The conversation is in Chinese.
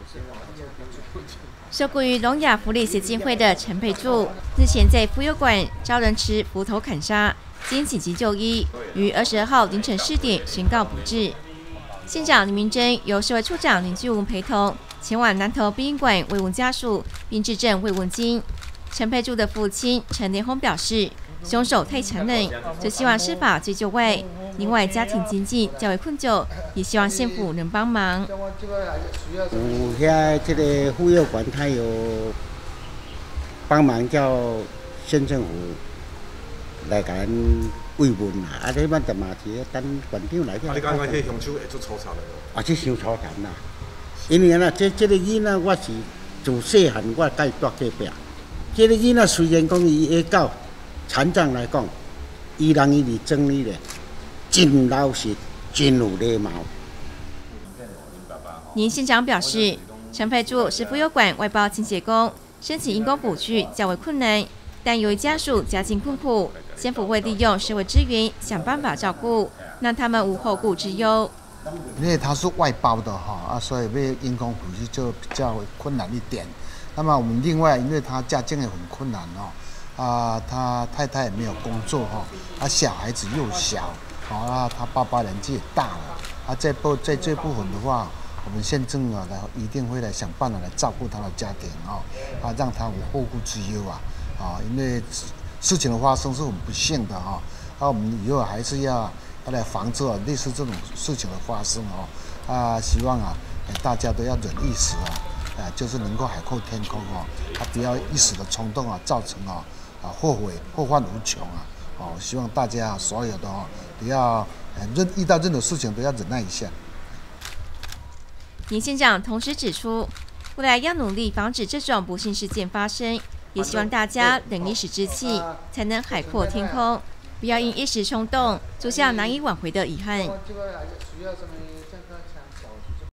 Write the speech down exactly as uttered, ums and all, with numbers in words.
受雇于聋哑福利协进会的陈佩柱，日前在妇幼馆遭人持斧头砍杀，经紧急就医，于二十二号凌晨四点宣告不治。县长林明珍由社会处长林俊文陪同前往南投殡仪馆慰问家属，并致赠慰问金。陈佩柱的父亲陈连宏表示，凶手太残忍，只希望司法追究外，另外家庭经济较为困窘，也希望县府能帮忙。 有遐这个妇幼馆，他有帮忙叫县政府来甲咱慰问啦，啊，你咱就嘛是等馆长来。啊， 你感觉迄凶手会做粗残的无？ 啊，这伤粗残啦，因为啊，这这个囡仔我是自细汉我甲伊住隔壁。这个囡仔虽然讲伊会教残障来讲，伊人伊是整理的，真老实，真有礼貌。 林县长表示，陈佩柱是妇幼馆外包清洁工，申请因公补助较为困难，但由于家属家境困苦，县府会利用社会资源想办法照顾，让他们无后顾之忧。 因为他是外包的哈啊，所以被因公补助就比较困难一点。那么我们另外，因为他家境也很困难哦，啊，他太太也没有工作哈，啊，小孩子又小，啊，他爸爸年纪也大了，啊，这部在这部分的话，我们县政啊，来一定会来想办法来照顾他的家庭哦，啊，让他无后顾之忧啊，啊，因为事情的发生是很不幸的哈，啊，我们以后还是要要来防止啊类似这种事情的发生哦，啊，希望啊，大家都要忍一时啊。啊，就是能够海阔天空哦，啊，不要一时的冲动啊，造成啊啊后悔后患无穷啊！哦，希望大家所有的哦，都要任遇到任何事情都要忍耐一下。 林县长同时指出，未来要努力防止这种不幸事件发生，也希望大家忍一时之气，才能海阔天空，不要因一时冲动，铸下难以挽回的遗憾。